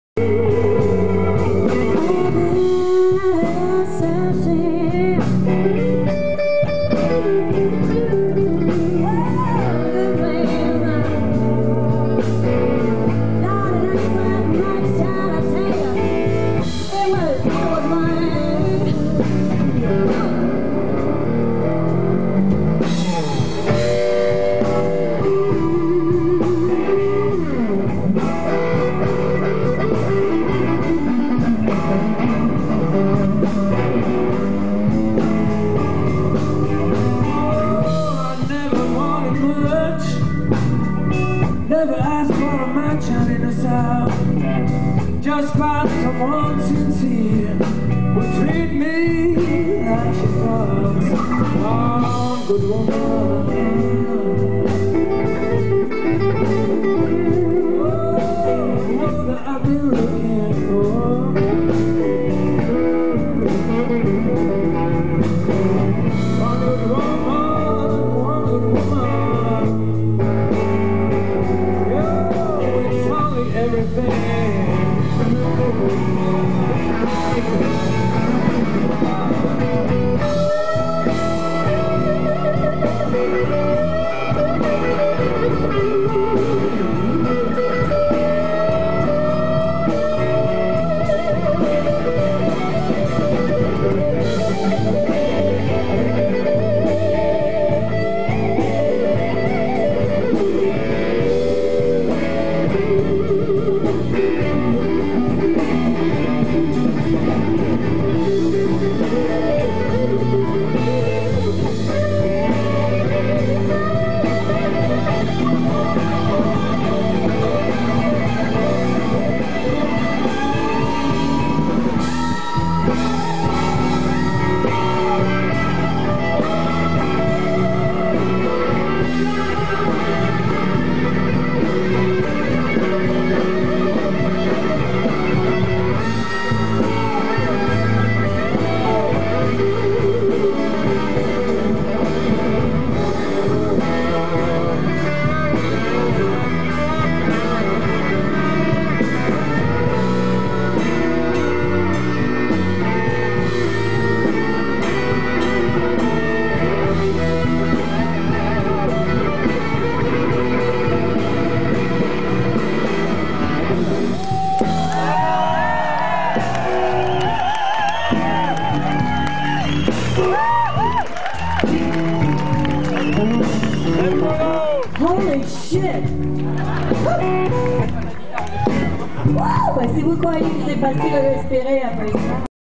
Never asked for a match out in the south. Just found someone sincere would treat me like she was. Oh, good woman. Oh, that I've been looking for. One good woman, one good woman. Everything. Holy shit! Wow! Ben, si vous croyez que c'est facile de respirer après ça.